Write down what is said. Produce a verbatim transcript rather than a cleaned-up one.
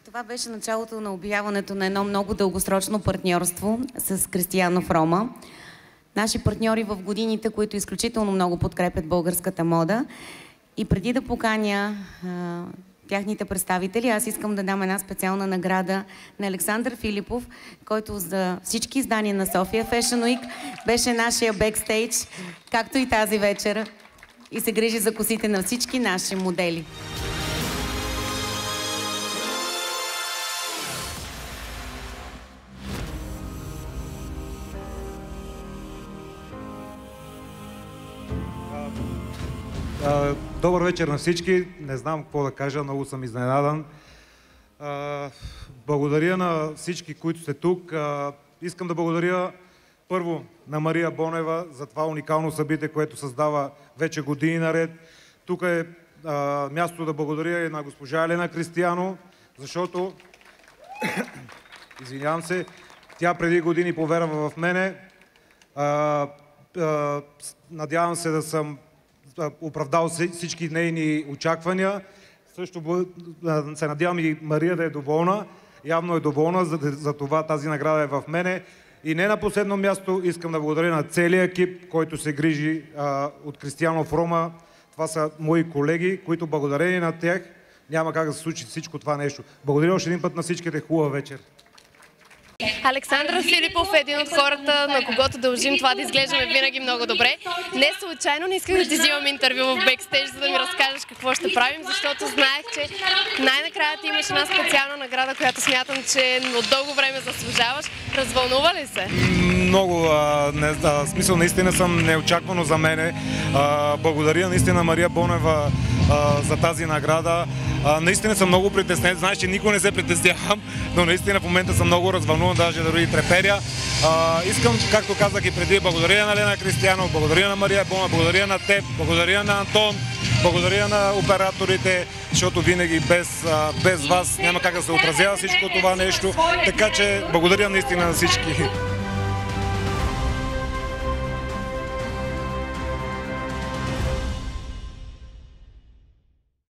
Това беше началото на обявяването на едно много дългосрочно партньорство с Кристияно Фрома. Наши партньори в годините, които изключително много подкрепят българската мода. И преди да поканя а, тяхните представители, аз искам да дам една специална награда на Александър Филипов, който за всички издания на София Fashion Week беше нашия бекстейдж, както и тази вечер, и се грижи за косите на всички наши модели. Добър вечер на всички. Не знам какво да кажа, много съм изненадан. Благодаря на всички, които сте тук. Искам да благодаря първо на Мария Бонева за това уникално събитие, което създава вече години наред. Тук е място да благодаря и на госпожа Елена Кристияно, защото, извинявам се, тя преди години повярва в мене. Надявам се да съм оправдал всички нейни очаквания. Също се надявам и Мария да е доволна. Явно е доволна, за, за това тази награда е в мене. И не на последно място искам да благодаря на целия екип, който се грижи а, от Кристияно Фрома. Това са мои колеги, които благодарение на тях няма как да се случи всичко това нещо. Благодаря още един път на всичките. Хубава вечер. Александър Филипов е един от хората, на когото дължим това да изглеждаме винаги много добре. Не случайно не исках да ти взимам интервю в бекстейдж, за да ми разкажеш какво ще правим, защото знаех, че най-накрая ти имаш една специална награда, която смятам, че от дълго време заслужаваш. Развълнува ли се? Много. А, не, а, смисъл наистина съм неочаквано за мене. А, благодаря наистина Мария Бонева а, за тази награда. А, наистина съм много притеснен. Знаеш, че никога не се притеснявам, но наистина в момента съм много развълнуван, даже дори треперя. А, искам, както казах и преди, благодаря на Елена Кристияно, благодаря на Мария Бонева, благодаря на теб, благодаря на Антон, благодаря на операторите, защото винаги без, а, без вас няма как да се отразява всичко това нещо. Така че благодаря наистина на всички.